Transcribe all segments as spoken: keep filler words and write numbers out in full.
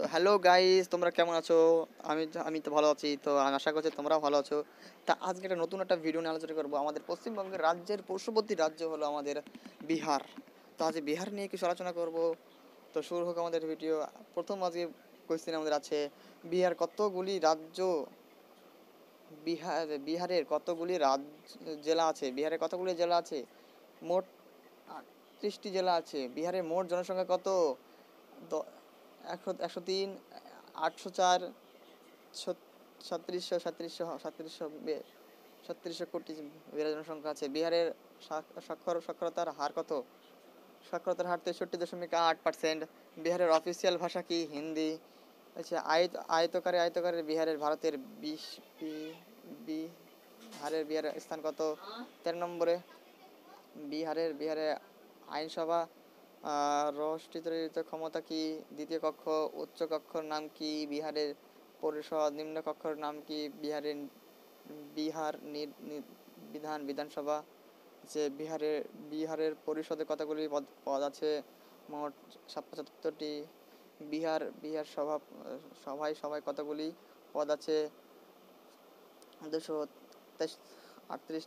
Hello guys, তোমরা কেমন আছো? আমি আমি তো ভালো আছি। তো আমি আশা করছি তোমরাও ভালো আছো। তা আজকে একটা নতুন একটা ভিডিও নিয়ে আলোচনা করবো। আমাদের পশ্চিমবঙ্গের রাজ্যের পার্শ্ববর্তী রাজ্য হলো আমাদের বিহার। তো আজ বিহার নিয়ে কিছু আলোচনা করব। তো শুরু হোক আমাদের ভিডিও। প্রথম আজকে কোয়েশ্চেন আমাদের আছে, বিহার কতগুলি রাজ্য বিহার বিহারের কতগুলি রাজ্য জেলা আছে? বিহারে কতগুলি জেলা আছে? মোট আটত্রিশটি জেলা আছে। বিহারের মোট জনসংখ্যা কত? দ- একশো একশো তিন, আটশো চার, ছত্রিশশো সাঁত্রিশশো সাঁত্রিশশো ছত্রিশশো কোটি বিহারের জনসংখ্যা আছে। বিহারের সাক- সাক্ষর সাক্ষরতার হার কত? সাক্ষরতার হার তেষট্টি দশমিক আট পার্সেন্ট। বিহারের অফিসিয়াল ভাষা কি? হিন্দি। আচ্ছা, আয়ত আয়তকারে আয়তকারে বিহারের ভারতের বিশ বি- বিহারের বিহারের স্থান কত? তেরো নম্বরে। বিহারের বিহারের আইনসভা আহ, রাষ্ট্রীয় ক্ষমতা কি? দ্বিতীয় কক্ষ। উচ্চ কক্ষর নাম কি? বিহারের পরিষদ। নিম্ন কক্ষর নাম কি? বিহারের বিহার নি- নি- বিধান বিধানসভা। যে বিহারের বিহারের পরিষদে কতগুলি পদ পদ আছে? মোট সাতটি। বিহার বিহার সভা সভায় সভায় কতগুলি পদ আছে? দুশো আটত্রিশ,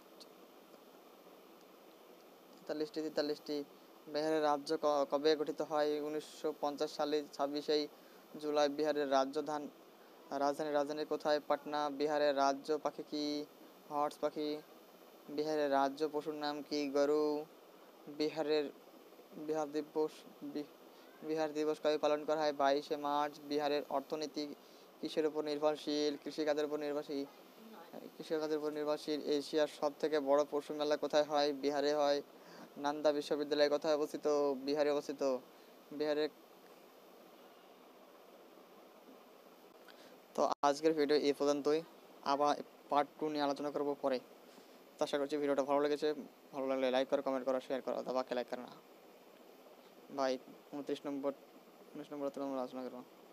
তেতাল্লিশটি তেতাল্লিশটি। বিহারের রাজ্য ক- কবে গঠিত হয়? উনিশশো পঞ্চাশ সালে ছাব্বিশে জুলাই। বিহারের রাজধান রাজধানী রাজধানী কোথায়? পাটনা। বিহারের রাজ্য পাখি কি? হর্স পাখি। বিহারের রাজ্য পশুর নাম কি? গরু। বিহারের বিহার দিবস বি- বিহার দিবস কবে পালন করা হয়? বাইশে মার্চ। বিহারের অর্থনীতি কিসের উপর নির্ভরশীল? কৃষিকাজের উপর নির্ভরশীল। কৃষিকাজের উপর নির্ভরশীল। এশিয়ার সব থেকে বড় পশু মেলা কোথায় হয়? বিহারে হয়। নালন্দা বিশ্ববিদ্যালয় কোথায় অবস্থিত? বিহারে অবস্থিত। বিহারে। তো আজকের ভিডিও এই পর্যন্তই। আবার পার্ট টু নিয়ে আলোচনা করবো পরে। তো আশা করছি ভিডিওটা ভালো লেগেছে। ভালো লাগলে লাইক করো, কমেন্ট করো, শেয়ার করো, অথবা বাকি লাইক করো না। ভাই, উনত্রিশ নম্বর উনিশ নম্বর তো আমরা আলোচনা করবো।